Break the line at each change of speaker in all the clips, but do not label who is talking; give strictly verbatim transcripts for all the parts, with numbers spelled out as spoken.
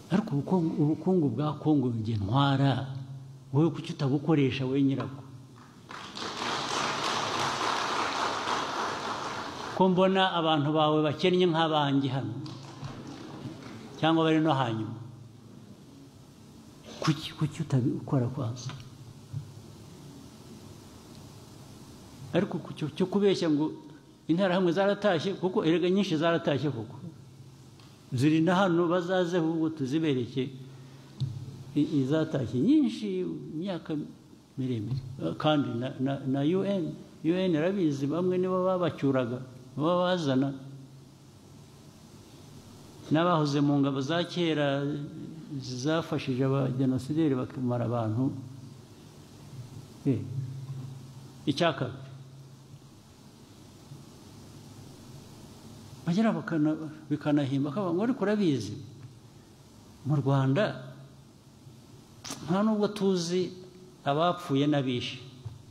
ariko ubukungu bwa Kongo njye ntwara wowe kuki utabukoresha we nyirabwo ko mbona abantu bawe bakennye nk'abanjye hano cyangwa bari no hanyuma kuki kuki utabikora kwanza ariko cyo kubeshya ngo interahamwe zaratashye kuko erega nyinshi zaratashye kuko ziri na hano bazaze ahubwo tuzibereke izatashye nyinshi imyaka miremire kandi na U N U N rabizi bamwe nibo babacyuraga baba bazana n'abahoze mu ngabo za kera zafashije abajenosideri bakamara abantu icyaka bagera bikanahimba ko ngo ariko urabizi mu Rwanda nta nubwo tuzi abapfuye n'abishe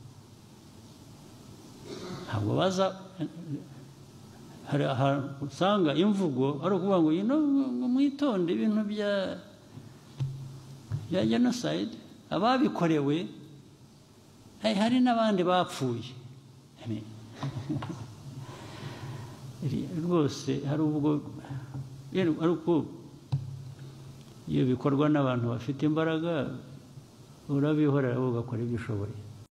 ntabwo baza hari ahantu usanga imvugo ari ukuvuga ngo ngo mwitonde ibintu bya bya genocide ababikorewe hari n'abandi bapfuye rwose hari ubwo ariko iyo bikorwa n'abantu bafite imbaraga urabihorera ugakora ibyo ushoboye